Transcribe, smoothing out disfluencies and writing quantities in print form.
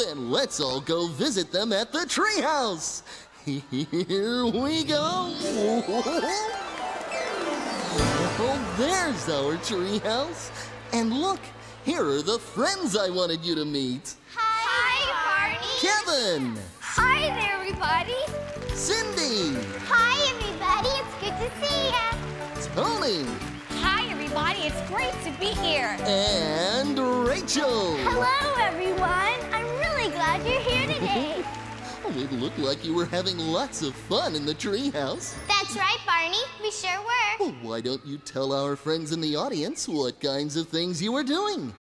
Then let's all go visit them at the treehouse. Here we go. Oh, there's our treehouse. And look, here are the friends I wanted you to meet. Hi, Barney. Kevin. Hi there, everybody. Cindy. Hi, everybody. It's good to see ya. Tony. Hi, everybody. It's great to be here. And Rachel. Hello, everyone. I'm really glad you're here today. Oh, it looked like you were having lots of fun in the treehouse. That's right, Barney. We sure were. Well, why don't you tell our friends in the audience what kinds of things you were doing?